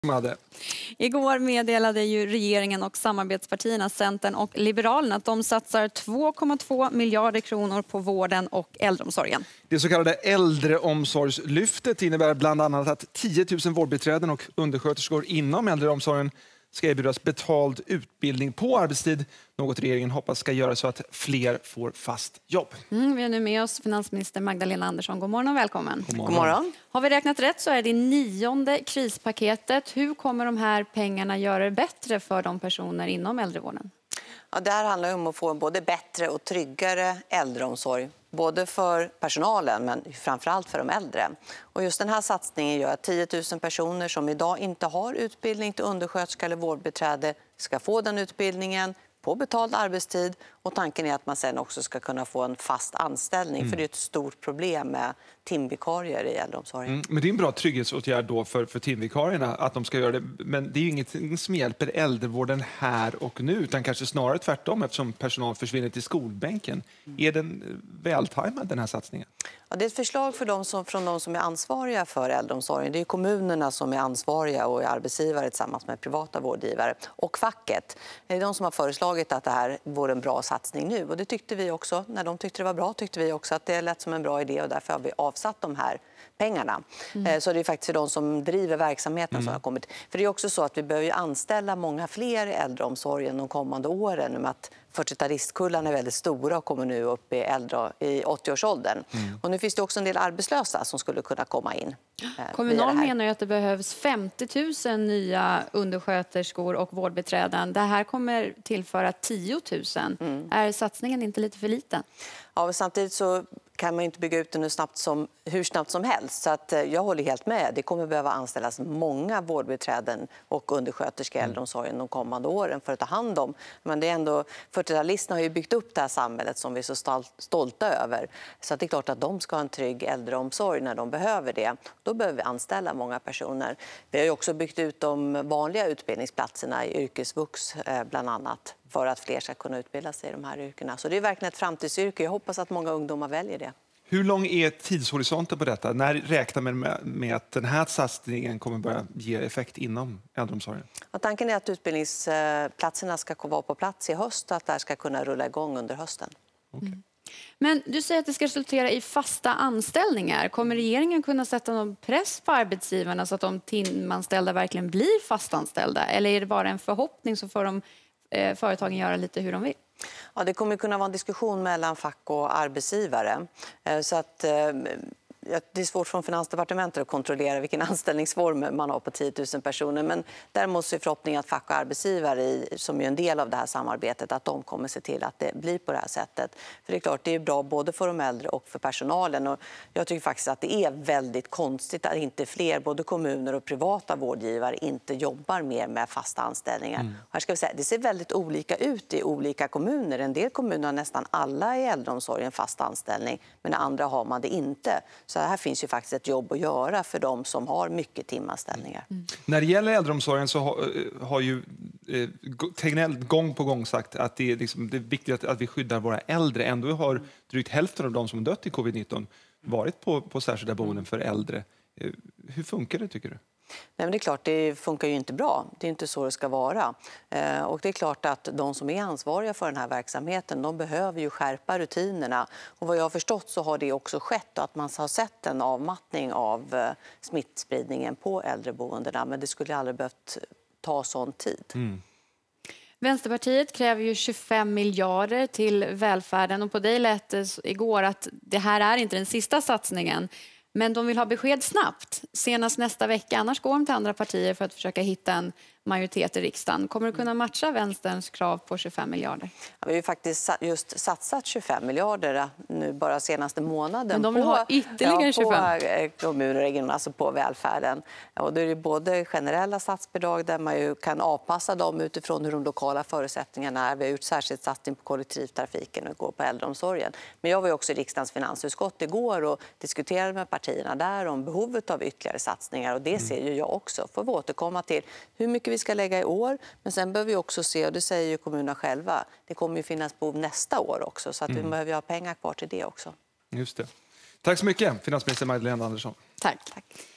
Igår meddelade ju regeringen och samarbetspartierna Centern och Liberalerna att de satsar 2,2 miljarder kronor på vården och äldreomsorgen. Det så kallade äldreomsorgslyftet innebär bland annat att 10 000 vårdbiträden och undersköterskor inom äldreomsorgen ska erbjudas betald utbildning på arbetstid. Något regeringen hoppas ska göra så att fler får fast jobb. Vi har nu med oss finansminister Magdalena Andersson. God morgon och välkommen. God morgon. Har vi räknat rätt så är det 9:e krispaketet. Hur kommer de här pengarna göra det bättre för de personer inom äldrevården? Ja, det här handlar om att få en både bättre och tryggare äldreomsorg. Både för personalen men framförallt för de äldre. Och just den här satsningen gör att 10 000 personer som idag inte har utbildning till undersköterska eller vårdbiträde ska få den utbildningen på betald arbetstid. Och tanken är att man sen också ska kunna få en fast anställning. För det är ett stort problem med timvikarier i äldreomsorgen. Men det är en bra trygghetsåtgärd då för timvikarierna att de ska göra det. Men det är ju inget som hjälper äldrevården här och nu. Utan kanske snarare tvärtom eftersom personal försvinner till skolbänken. Är den vältajmad den här satsningen? Ja, det är ett förslag från de som är ansvariga för äldreomsorgen. Det är kommunerna som är ansvariga och är arbetsgivare tillsammans med privata vårdgivare. Och facket. Det är de som har föreslagit att det här vore en bra satsning nu. Och det tyckte vi också. När de tyckte det var bra tyckte vi också att det lät som en bra idé. Och därför har vi avsatt de här pengarna. Så det är faktiskt för de som driver verksamheten som har kommit. För det är också så att vi behöver anställa många fler i äldreomsorgen de kommande åren. Med att 40-talistkullarna är väldigt stora och kommer nu upp i 80-årsåldern. Och nu finns det också en del arbetslösa som skulle kunna komma in. Kommunal menar ju att det behövs 50 000 nya undersköterskor och vårdbiträden. Det här kommer tillföra 10 000. Är satsningen inte lite för liten? Ja, men samtidigt så kan man inte bygga ut den hur snabbt som helst. Så att jag håller helt med. Det kommer behöva anställas många vårdbiträden och undersköterskor i äldreomsorgen de kommande åren för att ta hand om. Men det är ändå, 40-talisterna har ju byggt upp det här samhället som vi är så stolta över. Så att det är klart att de ska ha en trygg äldreomsorg när de behöver det. Då behöver vi anställa många personer. Vi har ju också byggt ut de vanliga utbildningsplatserna i yrkesvux bland annat. För att fler ska kunna utbilda sig i de här yrkena. Så det är verkligen ett framtidsyrke. Jag hoppas att många ungdomar väljer det. Hur lång är tidshorisonten på detta? När räknar man med att den här satsningen kommer börja ge effekt inom äldreomsorgen? Och tanken är att utbildningsplatserna ska vara på plats i höst och att det här ska kunna rulla igång under hösten. Okay. Men du säger att det ska resultera i fasta anställningar. Kommer regeringen kunna sätta någon press på arbetsgivarna så att de timanställda verkligen blir fastanställda? Eller är det bara en förhoppning så får de företagen göra lite hur de vill? Ja, det kommer kunna vara en diskussion mellan fack och arbetsgivare. Så att det är svårt från Finansdepartementet att kontrollera vilken anställningsform man har på 10 000 personer. Men däremot är förhoppningen att fack och arbetsgivare, som är en del av det här samarbetet, att de kommer se till att det blir på det här sättet. För det är klart, det är bra både för de äldre och för personalen. Och jag tycker faktiskt att det är väldigt konstigt att inte fler, både kommuner och privata vårdgivare, inte jobbar mer med fasta anställningar. Och här ska vi säga, det ser väldigt olika ut i olika kommuner. En del kommuner har nästan alla i äldreomsorgen fast anställning, men andra har man det inte. Så här finns ju faktiskt ett jobb att göra för de som har mycket timanställningar. När det gäller äldreomsorgen så har ju Tegnell gång på gång sagt att det är viktigt att vi skyddar våra äldre. Ändå har drygt hälften av de som dött i covid-19 varit på särskilda boenden för äldre. Hur funkar det tycker du? Nej, men det är klart, det funkar ju inte bra. Det är inte så det ska vara. Och det är klart att de som är ansvariga för den här verksamheten, de behöver ju skärpa rutinerna. Och vad jag har förstått så har det också skett att man har sett en avmattning av smittspridningen på äldreboendena. Men det skulle aldrig behövt ta sån tid. Vänsterpartiet kräver ju 25 miljarder till välfärden. Och på dig lät det igår att det här är inte den sista satsningen. Men de vill ha besked snabbt, senast nästa vecka. Annars går de till andra partier för att försöka hitta en majoritet i riksdagen. Kommer du kunna matcha vänsterns krav på 25 miljarder? Ja, vi har ju faktiskt just satsat 25 miljarder nu bara senaste månaden. Men de vill ha ytterligare 25? På kommuner och regioner, alltså på välfärden. Och det är både generella statsbidrag där man ju kan avpassa dem utifrån hur de lokala förutsättningarna är. Vi har gjort särskilt satsning på kollektivtrafiken och går på äldreomsorgen. Men jag var ju också i riksdagens finansutskott igår och diskuterade med partierna där om behovet av ytterligare satsningar. Och det ser ju jag också. Får vi återkomma till hur mycket vi ska lägga i år. Men sen behöver vi också se, och det säger ju kommunerna själva, det kommer ju finnas behov nästa år också. Så att vi behöver ha pengar kvar till det också. Just det. Tack så mycket, finansminister Magdalena Andersson. Tack.